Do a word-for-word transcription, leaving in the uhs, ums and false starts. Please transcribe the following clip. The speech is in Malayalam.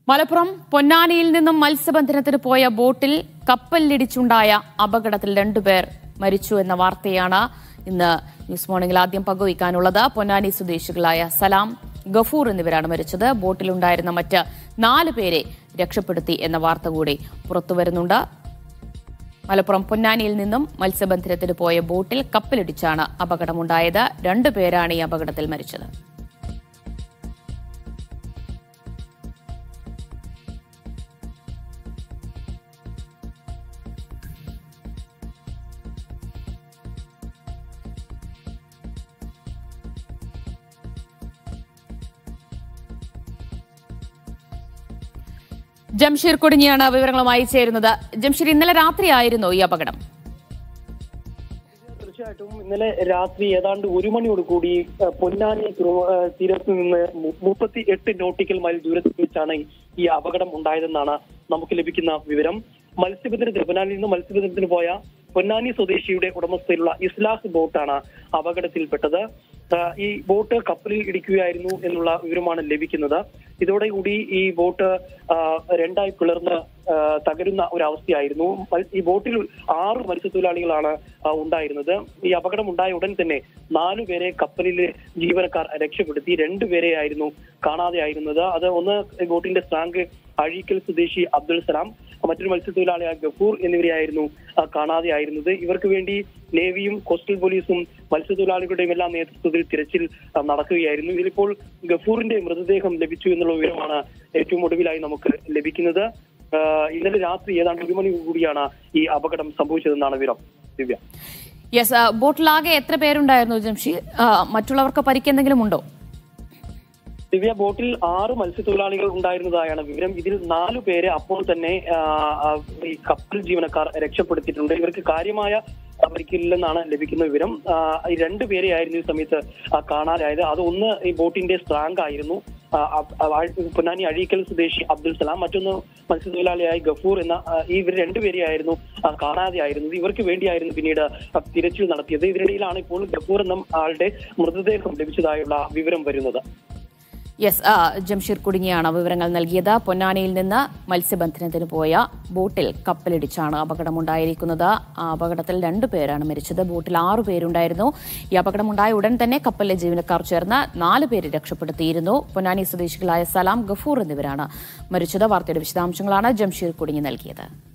മലപ്പുറം പൊന്നാനിയിൽ നിന്നും മത്സ്യബന്ധനത്തിന് പോയ ബോട്ടിൽ കപ്പലിടിച്ചുണ്ടായ അപകടത്തിൽ രണ്ടുപേർ മരിച്ചു എന്ന വാർത്തയാണ് ഇന്ന് ന്യൂസ് മോർണിംഗിൽ ആദ്യം പങ്കുവയ്ക്കാനുള്ളത്. പൊന്നാനി സ്വദേശികളായ സലാം, ഗഫൂർ എന്നിവരാണ് മരിച്ചത്. ബോട്ടിലുണ്ടായിരുന്ന മറ്റ് നാല് പേരെ രക്ഷപ്പെടുത്തി എന്ന വാർത്ത കൂടി പുറത്തുവരുന്നുണ്ട്. മലപ്പുറം പൊന്നാനിയിൽ നിന്നും മത്സ്യബന്ധനത്തിന് പോയ ബോട്ടിൽ കപ്പലിടിച്ചാണ് അപകടമുണ്ടായത്. രണ്ടുപേരാണ് ഈ അപകടത്തിൽ മരിച്ചത്. ജംഷീർ കൊടിഞ്ഞിയാണ് വിവരങ്ങളുമായി ചേരുന്നത്. ജംഷീർ, ഇന്നലെ രാത്രിയായിരുന്നു ഈ അപകടം? തീർച്ചയായിട്ടും ഇന്നലെ രാത്രി ഏതാണ്ട് ഒരു മണിയോട് കൂടി പൊന്നാനി തീരത്ത് നിന്ന് മുപ്പത്തി എട്ട് നോട്ടിക്കൽ മൈൽ ദൂരത്തിൽ വെച്ചാണ് ഈ അപകടം ഉണ്ടായതെന്നാണ് നമുക്ക് ലഭിക്കുന്ന വിവരം. മത്സ്യബന്ധനത്തിന് പൊന്നാനിയിൽ നിന്ന് മത്സ്യബന്ധനത്തിന് പോയ പൊന്നാനി സ്വദേശിയുടെ ഉടമസ്ഥയിലുള്ള ഇസ്ലാഹ് ബോട്ടാണ് അപകടത്തിൽപ്പെട്ടത്. ഈ ബോട്ട് കപ്പലിൽ ഇടിക്കുകയായിരുന്നു എന്നുള്ള വിവരമാണ് ലഭിക്കുന്നത്. ഇതോടെകൂടി ഈ ബോട്ട് രണ്ടായി പിളർന്ന് തകരുന്ന ഒരവസ്ഥയായിരുന്നു. ഈ ബോട്ടിൽ ആറ് മത്സ്യത്തൊഴിലാളികളാണ് ഉണ്ടായിരുന്നത്. ഈ അപകടം ഉണ്ടായ ഉടൻ തന്നെ നാലുപേരെ കപ്പലിലെ ജീവനക്കാർ രക്ഷപ്പെടുത്തി. രണ്ടുപേരെയായിരുന്നു കാണാതെയായിരുന്നത്. അത് ഒന്ന് ബോട്ടിന്റെ സ്റ്റാങ്ക് അഴീക്കൽ സ്വദേശി അബ്ദുൾ സലാം, മറ്റൊരു മത്സ്യത്തൊഴിലാളിയായ ഗഫൂർ എന്നിവരെയായിരുന്നു കാണാതെയായിരുന്നത്. ഇവർക്ക് വേണ്ടി നേവിയും കോസ്റ്റൽ പോലീസും മത്സ്യത്തൊഴിലാളികളുടെയും എല്ലാം നേതൃത്വത്തിൽ തിരച്ചിൽ നടക്കുകയായിരുന്നു. ഇതിലിപ്പോൾ ഗഫൂറിന്റെ മൃതദേഹം ലഭിച്ചു എന്നുള്ള വിവരമാണ് ഏറ്റവും ഒടുവിലായി നമുക്ക് ലഭിക്കുന്നത്. ഇന്നലെ രാത്രി ഏതാണ്ട് ഒരു മണി കൂടിയാണ് ഈ അപകടം സംഭവിച്ചതെന്നാണ് വിവരം. ദിവ്യ, യെസ്, ബോട്ടിലാകെ എത്ര പേരുണ്ടായിരുന്നു ജംഷീർ? മറ്റുള്ളവർക്ക് പരിക്കെന്തെങ്കിലും ഉണ്ടോ? ദിവ്യ, ബോട്ടിൽ ആറ് മത്സ്യത്തൊഴിലാളികൾ ഉണ്ടായിരുന്നതായാണ് വിവരം. ഇതിൽ നാലു പേരെ അപ്പോൾ തന്നെ ഈ കപ്പൽ ജീവനക്കാർ രക്ഷപ്പെടുത്തിയിട്ടുണ്ട്. ഇവർക്ക് കാര്യമായ പരിക്കില്ലെന്നാണ് ലഭിക്കുന്ന വിവരം. ഈ രണ്ടുപേരെയായിരുന്നു ഈ സമയത്ത് കാണാനായത്. അത് ഒന്ന് ഈ ബോട്ടിന്റെ സ്ട്രാങ്ക് ആയിരുന്നു, പൊന്നാനി അഴീക്കൽ സ്വദേശി അബ്ദുൾ സലാം, മറ്റൊന്ന് മത്സ്യത്തൊഴിലാളിയായ ഗഫൂർ എന്ന ഇവർ രണ്ടുപേരെയായിരുന്നു കാണാതെയായിരുന്നത്. ഇവർക്ക് വേണ്ടിയായിരുന്നു പിന്നീട് തിരച്ചിൽ നടത്തിയത്. ഇതിനിടയിലാണ് ഇപ്പോൾ ഗഫൂർ എന്ന ആളുടെ മൃതദേഹം ലഭിച്ചതായുള്ള വിവരം വരുന്നത്. യെസ്, ജംഷീർ കുടുങ്ങിയാണ് വിവരങ്ങൾ നൽകിയത്. പൊന്നാനിയിൽ നിന്ന് മത്സ്യബന്ധനത്തിന് പോയ ബോട്ടിൽ കപ്പലിടിച്ചാണ് അപകടമുണ്ടായിരിക്കുന്നത്. ആ അപകടത്തിൽ രണ്ടുപേരാണ് മരിച്ചത്. ബോട്ടിൽ ആറു പേരുണ്ടായിരുന്നു. ഈ അപകടമുണ്ടായ ഉടൻ തന്നെ കപ്പലിലെ ജീവനക്കാർ ചേർന്ന് നാല് പേരെ രക്ഷപ്പെടുത്തിയിരുന്നു. പൊന്നാനി സ്വദേശികളായ സലാം, ഗഫൂർ എന്നിവരാണ് മരിച്ചത്. വാർത്തയുടെ വിശദാംശങ്ങളാണ് ജംഷീർ കുടുങ്ങി നൽകിയത്.